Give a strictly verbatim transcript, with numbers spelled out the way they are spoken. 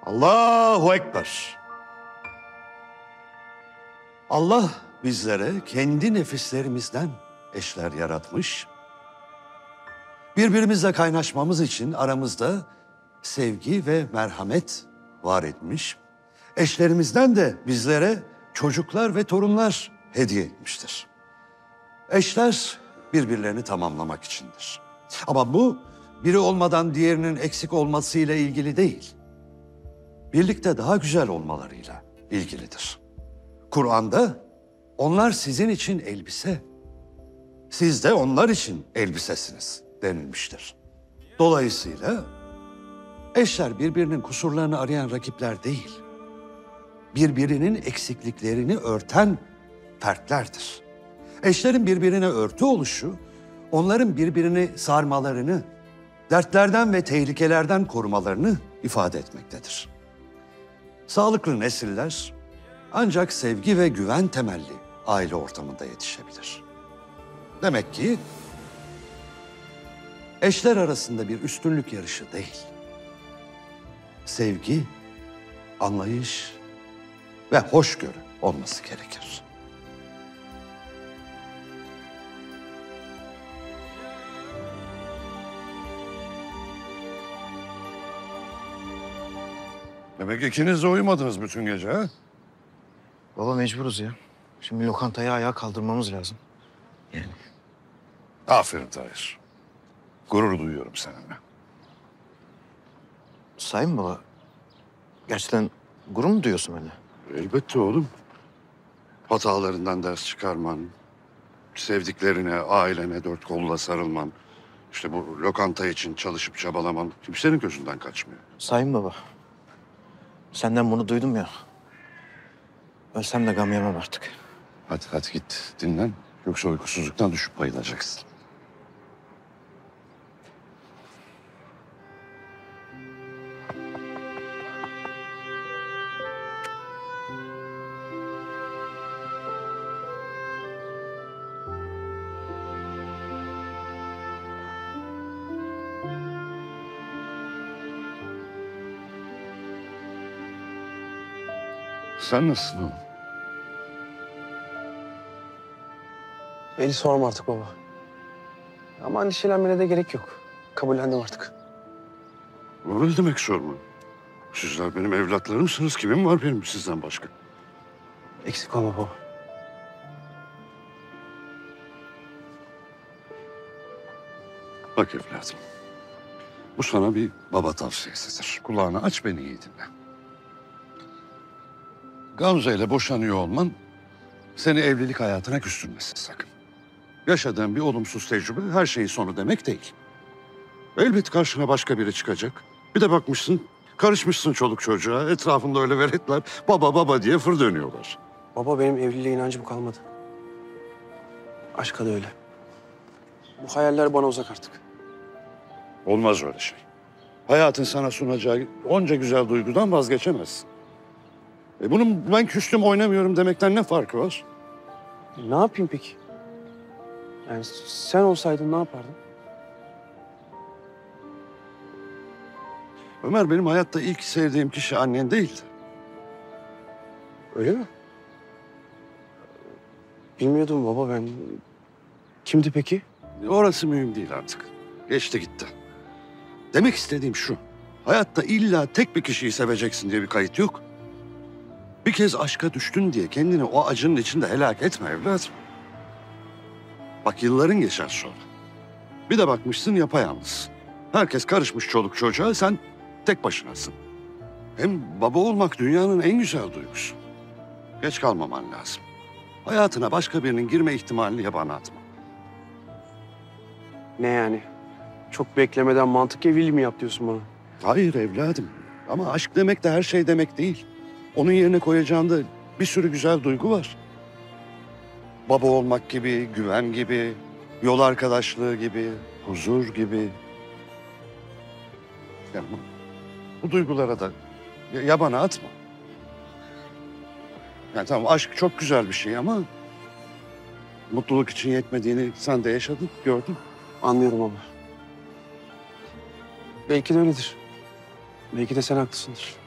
Allahu Ekber. Allah bizlere kendi nefislerimizden eşler yaratmış. Birbirimizle kaynaşmamız için aramızda sevgi ve merhamet var etmiş. Eşlerimizden de bizlere çocuklar ve torunlar hediye etmiştir. Eşler birbirlerini tamamlamak içindir. Ama bu biri olmadan diğerinin eksik olmasıyla ilgili değil. Birlikte daha güzel olmalarıyla ilgilidir. Kur'an'da onlar sizin için elbise, siz de onlar için elbisesiniz denilmiştir. Dolayısıyla eşler birbirinin kusurlarını arayan rakipler değil, birbirinin eksikliklerini örten fertlerdir. Eşlerin birbirine örtü oluşu, onların birbirini sarmalarını, dertlerden ve tehlikelerden korumalarını ifade etmektedir. Sağlıklı nesiller ancak sevgi ve güven temelli aile ortamında yetişebilir. Demek ki eşler arasında bir üstünlük yarışı değil, sevgi, anlayış ve hoşgörü olması gerekir. Demek ikiniz de uyumadınız bütün gece ha? Baba mecburuz ya. Şimdi lokantayı ayağa kaldırmamız lazım. Yani. Aferin Tahir. Gurur duyuyorum seninle. Sahi mi baba? Gerçekten gurur mu duyuyorsun benimle? Elbette oğlum. Hatalarından ders çıkarman, sevdiklerine, ailene dört kolla sarılman, işte bu lokanta için çalışıp çabalaman kimsenin gözünden kaçmıyor. Sahi mi baba? Senden bunu duydum ya. Ölsem de gam yemem artık. Hadi hadi git dinlen. Yoksa uykusuzluktan düşüp bayılacaksın. Sen nasılsın oğlum? Beni sorma artık baba. Ama endişelenmene de gerek yok. Kabullendim artık. Öyle demek sorma. Sizler benim evlatlarımsınız. Kimim var benim sizden başka? Eksik olma baba. Bak evladım. Bu sana bir baba tavsiyesidir. Kulağını aç, beni iyi dinle. Gamze ile boşanıyor olman seni evlilik hayatına küstürmesin sakın. Yaşadığın bir olumsuz tecrübe her şeyin sonu demek değil. Elbet karşına başka biri çıkacak. Bir de bakmışsın, karışmışsın çoluk çocuğa. Etrafında öyle veletler baba baba diye fır dönüyorlar. Baba benim evliliğe inancım kalmadı. Aşka da öyle. Bu hayaller bana uzak artık. Olmaz öyle şey. Hayatın sana sunacağı onca güzel duygudan vazgeçemezsin. E bunun ben küstüm oynamıyorum demekten ne farkı var? Ne yapayım peki? Yani sen olsaydın ne yapardın? Ömer, benim hayatta ilk sevdiğim kişi annen değildi. Öyle mi? Bilmiyordum baba ben. Kimdi peki? Orası mühim değil artık. Geçti gitti. Demek istediğim şu. Hayatta illa tek bir kişiyi seveceksin diye bir kayıt yok. Bir kez aşka düştün diye kendini o acının içinde helak etme evladım. Bak yılların geçer sonra. Bir de bakmışsın yapayalnız. Herkes karışmış çoluk çocuğa, sen tek başınasın. Hem baba olmak dünyanın en güzel duygusu. Geç kalmaman lazım. Hayatına başka birinin girme ihtimalini yabana atma. Ne yani? Çok beklemeden mantık evliliği mi yap diyorsun bana? Hayır evladım. Ama aşk demek de her şey demek değil. Onun yerine koyacağında bir sürü güzel duygu var. Baba olmak gibi, güven gibi, yol arkadaşlığı gibi, huzur gibi. Yani bu, bu duygulara da yabana atma. Yani tamam, aşk çok güzel bir şey ama mutluluk için yetmediğini sen de yaşadın, gördün. Anlıyorum ama. Belki de öyledir. Belki de sen haklısındır.